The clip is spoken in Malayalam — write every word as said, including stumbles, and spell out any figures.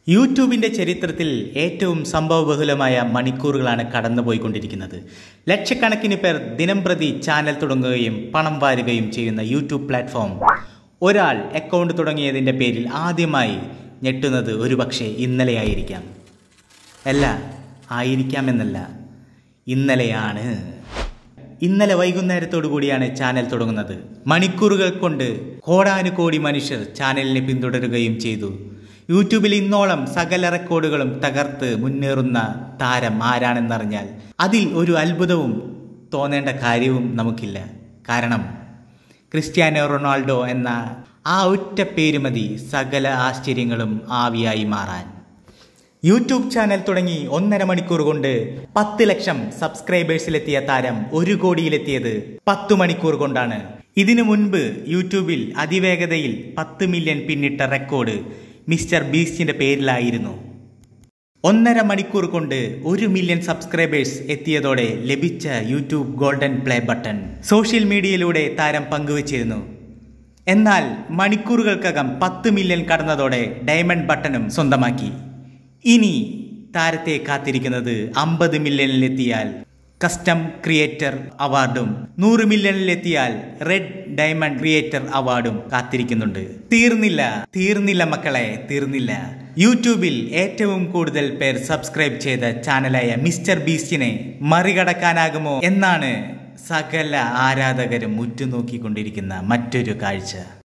യൂട്യൂബിൻ്റെ ചരിത്രത്തിൽ ഏറ്റവും സംഭവബഹുലമായ മണിക്കൂറുകളാണ് കടന്നുപോയിക്കൊണ്ടിരിക്കുന്നത്. ലക്ഷക്കണക്കിന് പേർ ദിനംപ്രതി ചാനൽ തുടങ്ങുകയും പണം വാരുകയും ചെയ്യുന്ന യൂട്യൂബ് പ്ലാറ്റ്ഫോം ഒരാൾ അക്കൗണ്ട് തുടങ്ങിയതിൻ്റെ പേരിൽ ആദ്യമായി ഞെട്ടുന്നത് ഒരുപക്ഷെ ഇന്നലെയായിരിക്കാം. അല്ല, ആയിരിക്കാമെന്നല്ല, ഇന്നലെയാണ്. ഇന്നലെ വൈകുന്നേരത്തോടു കൂടിയാണ് ചാനൽ തുടങ്ങുന്നത്. മണിക്കൂറുകൾ കൊണ്ട് കോടാനുകോടി മനുഷ്യർ ചാനലിനെ പിന്തുടരുകയും ചെയ്തു. യൂട്യൂബിൽ ഇന്നോളം സകല റെക്കോർഡുകളും തകർത്ത് മുന്നേറുന്ന താരം ആരാണെന്നറിഞ്ഞാൽ അതിൽ ഒരു അത്ഭുതവും തോന്നേണ്ട കാര്യവും നമുക്കില്ല. കാരണം ക്രിസ്ത്യാനോ റൊണാൾഡോ എന്ന ആ ഒറ്റ പേര് മതി സകല ആശ്ചര്യങ്ങളും ആവിയായി മാറാൻ. യൂട്യൂബ് ചാനൽ തുടങ്ങി ഒന്നര മണിക്കൂർ കൊണ്ട് പത്ത് ലക്ഷം സബ്സ്ക്രൈബേഴ്സിലെത്തിയ താരം ഒരു കോടിയിലെത്തിയത് പത്തു മണിക്കൂർ കൊണ്ടാണ്. ഇതിനു മുൻപ് യൂട്യൂബിൽ അതിവേഗതയിൽ പത്ത് മില്യൺ പിന്നിട്ട റെക്കോർഡ് മിസ്റ്റർ ബീസ്റ്റിന്റെ പേരിലായിരുന്നു. ഒന്നര മണിക്കൂർ കൊണ്ട് ഒരു മില്യൺ സബ്സ്ക്രൈബേഴ്സ് എത്തിയതോടെ ലഭിച്ച YouTube golden play button social മീഡിയയിലൂടെ താരം പങ്കുവച്ചിരുന്നു. എന്നാൽ മണിക്കൂറുകൾക്കകം പത്ത് മില്യൺ കടന്നതോടെ ഡയമണ്ട് ബട്ടണും സ്വന്തമാക്കി. ഇനി താരത്തെ കാത്തിരിക്കുന്നത് അമ്പത് മില്യണിലെത്തിയാൽ കസ്റ്റം ക്രിയേറ്റർ അവാർഡും നൂറ് മില്യണിലെത്തിയാൽ റെഡ് ഡയമണ്ട് ക്രിയേറ്റർ അവാർഡും കാത്തിരിക്കുന്നുണ്ട്. തീർന്നില്ല തീർന്നില്ല മക്കളെ, തീർന്നില്ല. യൂട്യൂബിൽ ഏറ്റവും കൂടുതൽ പേർ സബ്സ്ക്രൈബ് ചെയ്ത ചാനലായ മിസ്റ്റർ ബീസ്റ്റിനെ മറികടക്കാനാകുമോ എന്നാണ് സകല ആരാധകരും ഉറ്റുനോക്കിക്കൊണ്ടിരിക്കുന്ന മറ്റൊരു കാഴ്ച.